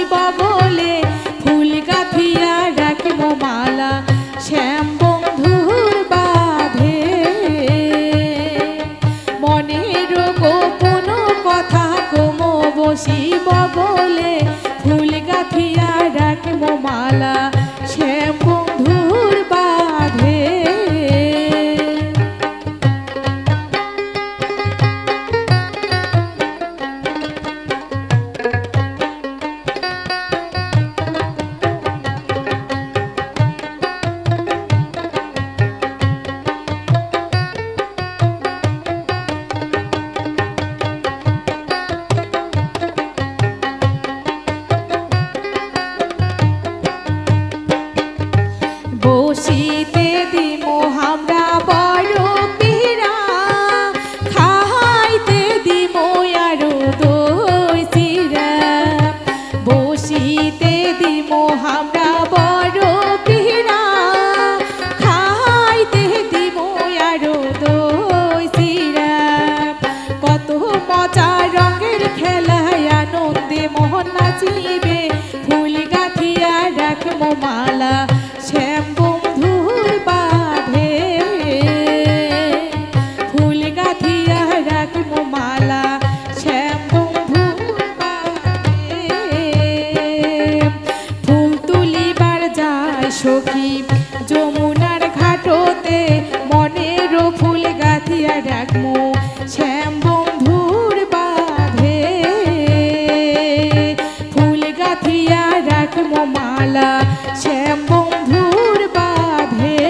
বগলে ফুল গাঁথিয়া রাখিব মালা শ্যাম বন্ধুর বাঁধে মনের গোপন কথা কম বসি বগলে ফুল গাঁথিয়া রাখিব মালা শ্যাম বন্ধুর বাঁধে বসিতে দিমো আমরা বড় পীরা খাইতে দিমো আরো দই চিরা বসিতে দিমো আমরা বড় পীরা খাইতে দিমো আরো দই চিরা কত মজা রঙের খেলায় আনন্দে মোহন নাচিবে ফুল গাঁথিয়া রাখবো মালা শ্যাম বন্ধুর বাঁধে ফুল গাঁথিয়া রাখবো মালা শ্যাম বন্ধুর বাঁধে ফুল তুলিবার যায় সখী যমুনার ঘাটতে মনেরও ফুল গাঁথিয়া রাখবো শ্যাম বন্ধুর বাঁধে ফুল গাঁথিয়া রাখবো মালা শ্যাম বন্ধুর বাঁধে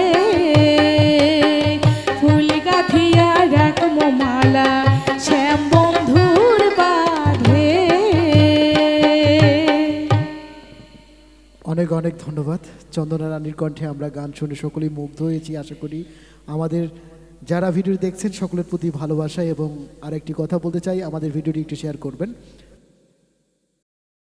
ফুল গাঁথিয়া রাখবো মালা শ্যাম বন্ধুর বাঁধে। অনেক অনেক ধন্যবাদ। চন্দনা রানীর কণ্ঠে আমরা গান শুনে সকলেই মুগ্ধ হয়েছি। আশা করি আমাদের যারা ভিডিও দেখছেন সকলের প্রতি ভালোবাসা এবং আরেকটি কথা বলতে চাই, আমাদের ভিডিওটি একটু শেয়ার করবেন।